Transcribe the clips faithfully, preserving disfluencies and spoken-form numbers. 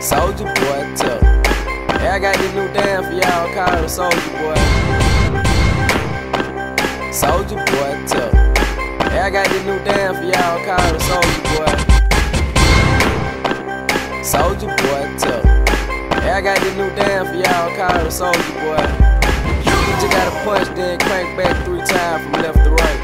Soulja Boy, tough. Hey, I got this new dance for y'all called the Soulja Boy. Soulja Boy, tough. Hey, I got this new dance for y'all called the Soulja Boy. Soulja Boy, tough. Hey, I got this new dance for y'all called the Soulja Boy. You just gotta punch, then crank back three times from left to right.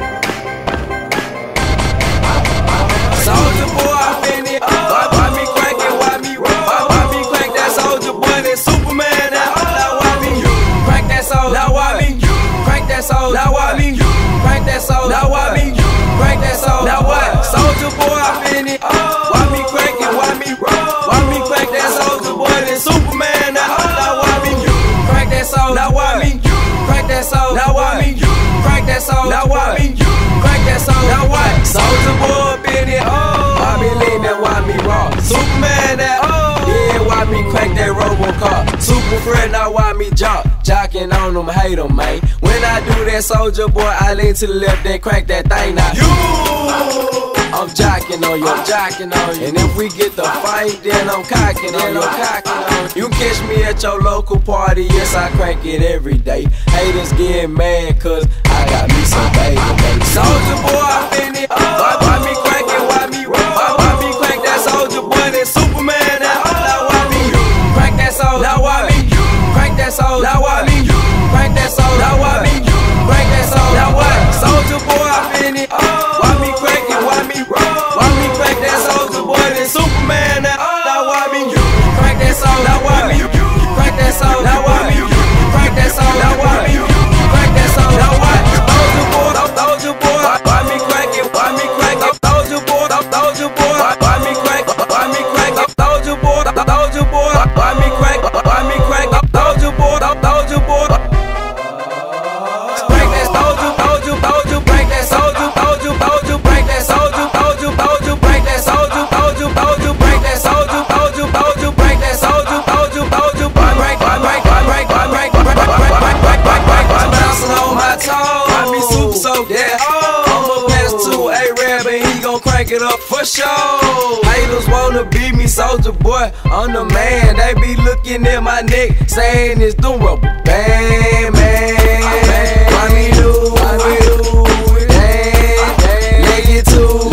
Soulja Boy, I been it. Why, why me crank it? Why me roll? Why, why me crank that Soulja Boy? That Superman. Now, now why me crank that soul? Now why me crank that soul? Now why me crank that soul? Now why me crank that soul? Now what? Soulja Boy, I been it. Why me crank it? Why me roll? Why me crank that Soulja Boy? That Superman. Now, now why me crank that soul? Now why me crank that soul? Now why me crank that soul? Now why me crank that soul? Now what? Soulja Boy been it. Why me lean that? Why me raw? Superman that. Yeah, why me crank that Robocar? Super friend, now why me jock? Jocking on them, hate them, man. When I do that Soulja Boy, I lean to the left, then crank that thing now. You, I'm jocking on you, I'm jocking on you. And if we get the fight, then I'm cocking on you, I'm cocking on you. You can catch me at your local party, yes, I crank it every day. Haters get mad, cause I got me some baby, baby. Soulja Boy, I been it. Why, why me crank it? Why me roll? Why, why me crank that Soulja Boy? That Superman. Now, now why me crank that soul? Now why me crank that soul? Now why me crank that soul? Now why me crank that soul? Now what? Soulja Boy, I been it. Why me crank it? Why me roll? Why me crank that Soulja Boy? That Superman. Now, now why me crank that soul? Now why me crank that soul? Now why me crank that soul? Now why me crank that soul? Now what? Soulja Boy, Soulja Boy, why me crank it? Why me crank it? Soulja Boy, Soulja Boy, why me crank? Why me crank? Soulja Boy, Soulja Boy, why me crank? Why me crank? Soulja Boy, Soulja Boy. Break that Soulja, Soulja, Soulja, break that Soulja, Soulja, Soulja, break that Soulja, Soulja, Soulja, break that Soulja, Soulja, Soulja, break that Soulja, Soulja, Soulja, break that Soulja, Soulja, Soulja, break, break, break, break, break, break, break, break, break, break, break, break. I'm bouncing on my toes. I be super so yeah. I'ma pass to A-Rab and he gon' crank it up for sure. Haters wanna beat me, Soulja Boy, I'm the man. They be looking at my neck, saying it's doing rubber band, man. Why me do, why me do, damn, damn, leg it too.